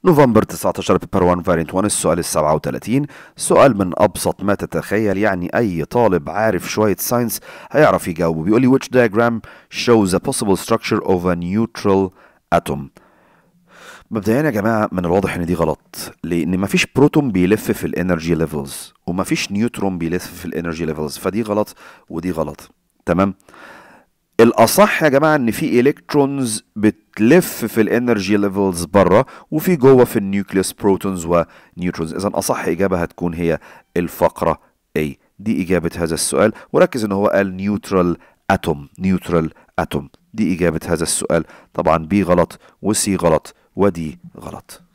نوفمبر 19 بيبر 1 فارينت 1 السؤال ال 37. سؤال من أبسط ما تتخيل، يعني أي طالب عارف شوية ساينس هيعرف يجاوبه. بيقول لي which diagram shows a possible structure of a neutral atom. مبدئيا يا جماعة من الواضح إن دي غلط، لأن مفيش بروتون بيلف في الانرجي ليفلز ومفيش نيوترون بيلف في الانرجي ليفلز، فدي غلط ودي غلط. تمام. الاصح يا جماعه ان في الكترونز بتلف في الانرجي ليفلز بره، وفي جوه في النيوكليوس بروتونز ونيوترونز. اذا اصح اجابه هتكون هي الفقره A. دي اجابه هذا السؤال، وركز ان هو قال نيوترال اتوم. نيوترال اتوم دي اجابه هذا السؤال. طبعا B غلط وC غلط ودي غلط.